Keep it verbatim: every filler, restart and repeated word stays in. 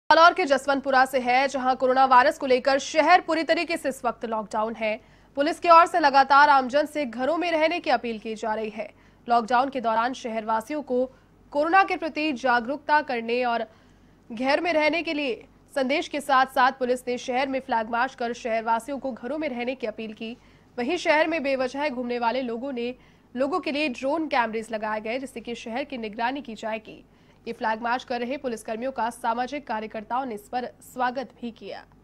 जालौर के जसवंतपुरा से है, जहां कोरोना वायरस को लेकर शहर पूरी तरीके से इस वक्त लॉकडाउन है। पुलिस की ओर से लगातार आमजन से घरों में रहने की अपील की जा रही है। लॉकडाउन के दौरान शहरवासियों को कोरोना के प्रति जागरूकता करने और घर में रहने के लिए संदेश के साथ साथ पुलिस ने शहर में फ्लैग मार्च कर शहरवासियों को घरों में रहने की अपील की। वहीं शहर में बेवजह घूमने वाले लोगों ने लोगों के लिए ड्रोन कैमरेज लगाए गए, जिससे कि शहर की निगरानी की जाएगी। ये फ्लैग मार्च कर रहे पुलिसकर्मियों का सामाजिक कार्यकर्ताओं ने इस पर स्वागत भी किया।